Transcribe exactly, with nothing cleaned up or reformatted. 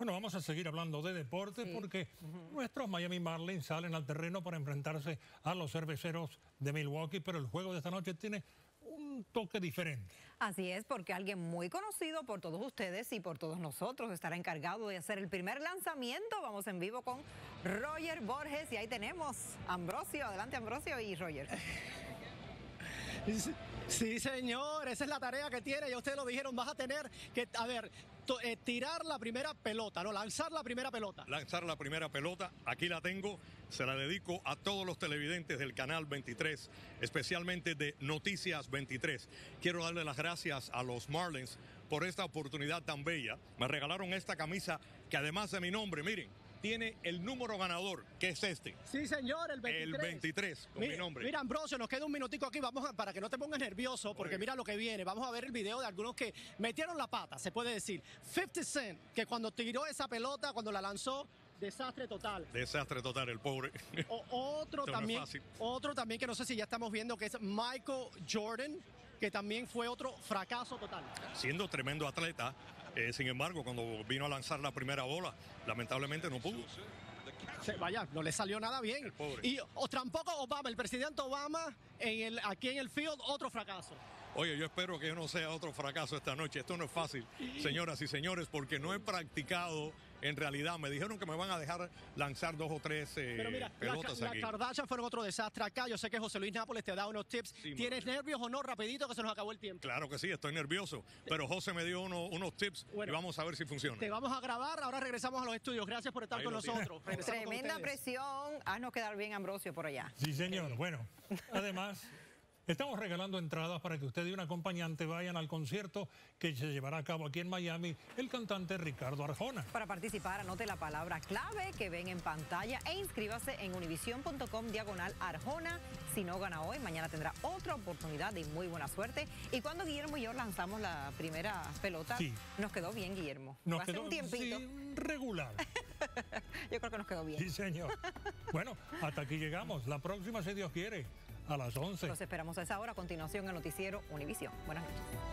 Bueno, vamos a seguir hablando de deporte sí. porque uh-huh. nuestros Miami Marlins salen al terreno para enfrentarse a los Cerveceros de Milwaukee, pero el juego de esta noche tiene un toque diferente. Así es, porque alguien muy conocido por todos ustedes y por todos nosotros estará encargado de hacer el primer lanzamiento. Vamos en vivo con Roger Borges y ahí tenemos a Ambrosio. Adelante, Ambrosio y Roger. Sí, señor, esa es la tarea que tiene, ya ustedes lo dijeron, vas a tener que, a ver, to, eh, tirar la primera pelota, no, lanzar la primera pelota. Lanzar la primera pelota, aquí la tengo, se la dedico a todos los televidentes del Canal veintitrés, especialmente de Noticias veintitrés. Quiero darle las gracias a los Marlins por esta oportunidad tan bella. Me regalaron esta camisa que además de mi nombre, miren, tiene el número ganador, que es este. Sí, señor, el veintitrés. El veintitrés, con mira, mi nombre. Mira, Ambrosio, nos queda un minutico aquí, vamos a, para que no te pongas nervioso, porque mira lo que viene. Vamos a ver el video de algunos que metieron la pata, se puede decir. cincuenta Cent, que cuando tiró esa pelota, cuando la lanzó, desastre total. Desastre total, el pobre. O, otro también, no es otro también que no sé si ya estamos viendo, que es Michael Jordan, que también fue otro fracaso total. Siendo tremendo atleta, eh, sin embargo, cuando vino a lanzar la primera bola, lamentablemente no pudo. Sí, vaya, no le salió nada bien. Y o, tampoco Obama, el presidente Obama, en el, aquí en el field, otro fracaso. Oye, yo espero que no sea otro fracaso esta noche. Esto no es fácil, señoras y señores, porque no he practicado. En realidad, me dijeron que me van a dejar lanzar dos o tres eh, Pero mira, pelotas la, aquí. Las Kardashian fueron otro desastre acá. Yo sé que José Luis Nápoles te da unos tips. Sí, ¿tienes nervios o no? Rapidito, que se nos acabó el tiempo. Claro que sí, estoy nervioso. Pero José me dio uno, unos tips bueno, y vamos a ver si funciona. Te vamos a grabar. Ahora regresamos a los estudios. Gracias por estar Ahí con nosotros. Tremenda con presión. Haznos quedar bien, Ambrosio, por allá. Sí, señor. Bueno, además... Estamos regalando entradas para que usted y un acompañante vayan al concierto que se llevará a cabo aquí en Miami, el cantante Ricardo Arjona. Para participar, anote la palabra clave que ven en pantalla e inscríbase en univision punto com diagonal Arjona. Si no gana hoy, mañana tendrá otra oportunidad de muy buena suerte. Y cuando Guillermo y yo lanzamos la primera pelota, sí. nos quedó bien, Guillermo. Nos quedó un tiempito. Sí, regular. Yo creo que nos quedó bien. Sí, señor. Bueno, hasta aquí llegamos. La próxima, si Dios quiere, a las once. Los esperamos a esa hora. A continuación, el noticiero Univisión. Buenas noches.